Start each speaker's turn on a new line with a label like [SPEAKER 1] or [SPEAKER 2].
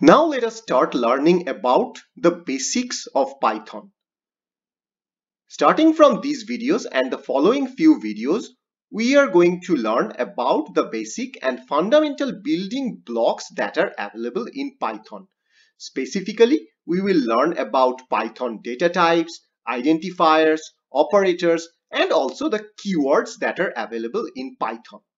[SPEAKER 1] Now let us start learning about the basics of Python. Starting from these videos and the following few videos, we are going to learn about the basic and fundamental building blocks that are available in Python. Specifically, we will learn about Python data types, identifiers, operators, and also the keywords that are available in Python.